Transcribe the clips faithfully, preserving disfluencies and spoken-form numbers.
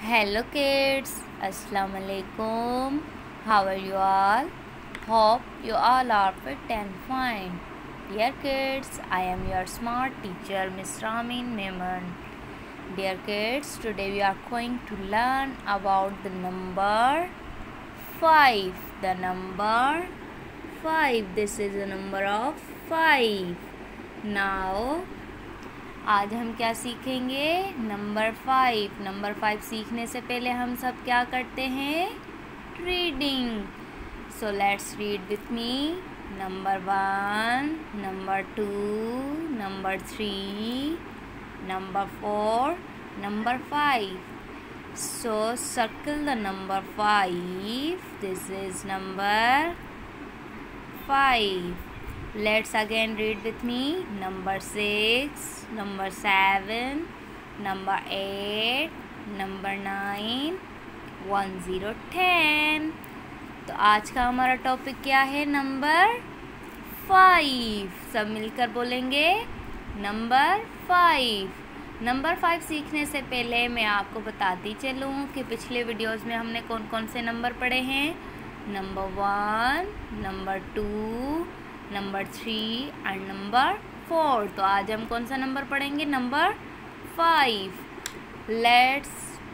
Hello kids, Assalamu alaikum. How are you all? Hope you all are fit and fine. Dear kids, I am your smart teacher Miss Ramin Memon. Dear kids, today we are going to learn about the number five. The number five. This is the number of five. Now आज हम क्या सीखेंगे? Number five. Number five सीखने से पहले हम सब क्या करते हैं? Reading. So let's read with me. Number one, number two, number three, number four, number five. So circle the number five. This is number five. Let's again read with me. Number six, number seven, number eight, number nine, one, zero, ten. तो आज का हमारा topic क्या है? Number five. सब मिलकर बोलेंगे number five. Number five सीखने से पहले मैं आपको बताती चलूँ कि पिछले वीडियोस में हमने कौन कौन से नंबर पढ़े हैं. Number one, number two, number three and number four. तो आज हम कौन सा नंबर पढ़ेंगे? Number five. Let's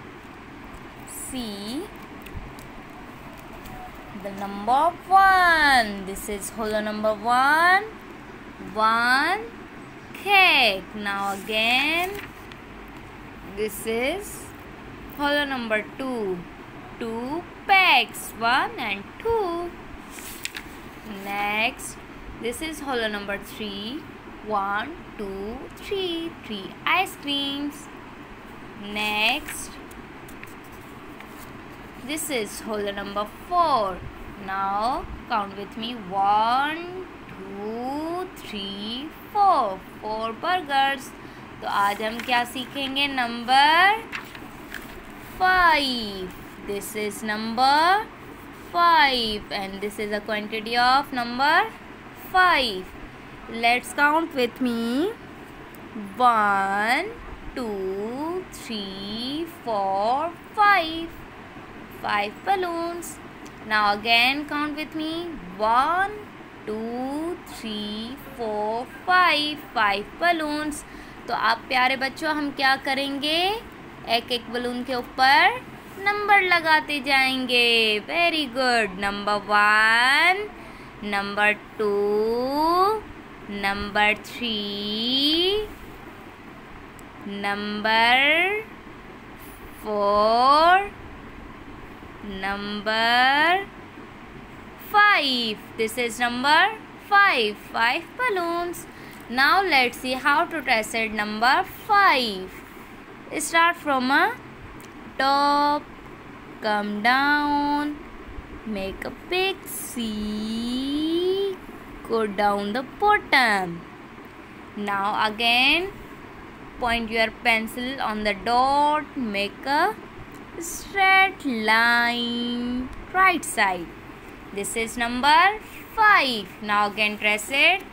see the number one. This is hollow number one. One cake. Now again this is hollow number two. Two pegs. One and two. Next, this is hollow number three. One, two, three. Three ice creams. Next, this is hollow number four. Now count with me. One, two, three, four. Four burgers. तो आज हम क्या सीखेंगे? Number five. This is number five and this is a quantity of number five. Let's count with me. One, two, three, four, five. Five balloons. Now again count with me. One, two, three, four, five. Five balloons. तो आप प्यारे बच्चों हम क्या करेंगे? एक एक balloon के ऊपर नंबर लगाते जाएंगे. Very good. Number one, number two, number three, number four, number five. This is number five. Five balloons. Now let's see how to trace it number five. Start from a top, come down, make a big C, go down the bottom. Now again point your pencil on the dot, make a straight line right side. This is number five. Now again trace it.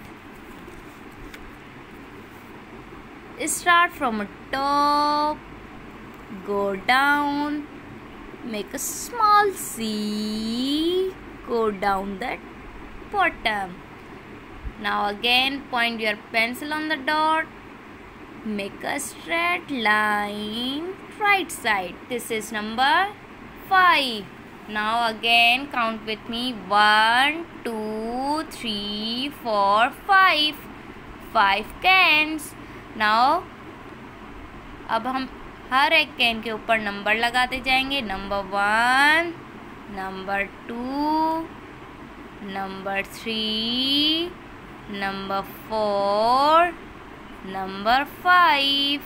Start from a top, go down, make a small C, go down the bottom. Now again point your pencil on the dot, make a straight line right side. This is number five. Now again count with me. One, two, three, four, five. Five cans. Now अब हम हर एक can के ऊपर number लगाते जाएंगे. Number one, number two, number three, number four, number five.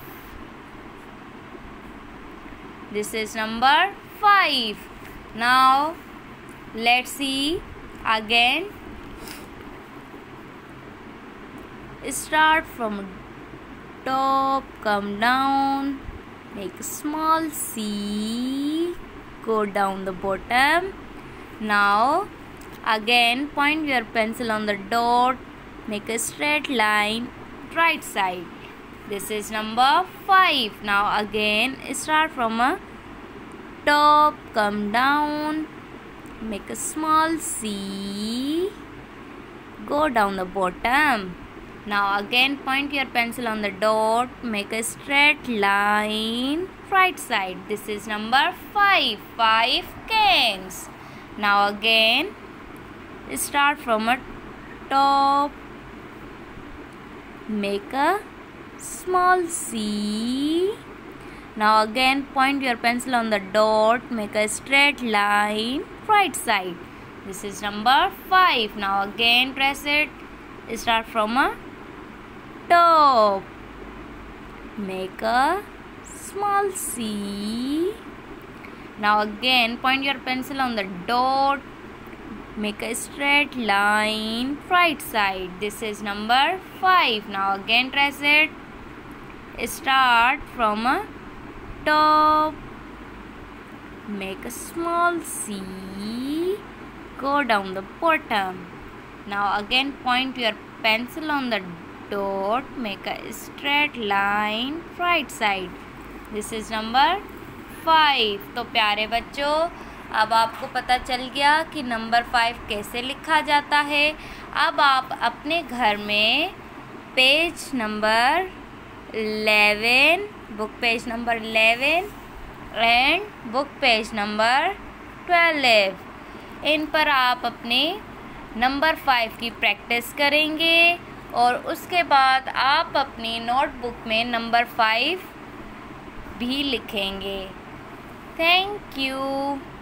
This is number five. Now let's see again. Start from top, come down, make a small C, go down the bottom. Now again point your pencil on the dot, make a straight line right side. This is number five. Now again start from a top, come down, make a small C, go down the bottom. Now again point your pencil on the dot, make a straight line, right side. This is number five, five canes. Now again start from a top, make a small C. Now again point your pencil on the dot, make a straight line, right side. This is number five. Now again press it, start from a top, make a small C. Now again point your pencil on the dot, make a straight line, right side. This is number five. Now again trace it, start from a top, make a small C, go down the bottom. Now again point your pencil on the dot, make a straight line, right side. This is number five. तो प्यारे बच्चों, अब आपको पता चल गया कि number five कैसे लिखा जाता है. अब आप अपने घर में page number eleven, book page number eleven and book page number twelve, इन पर आप अपने नंबर फाइव की प्रैक्टिस करेंगे और उसके बाद आप अपनी नोटबुक में नंबर फाइव भी लिखेंगे. Thank you.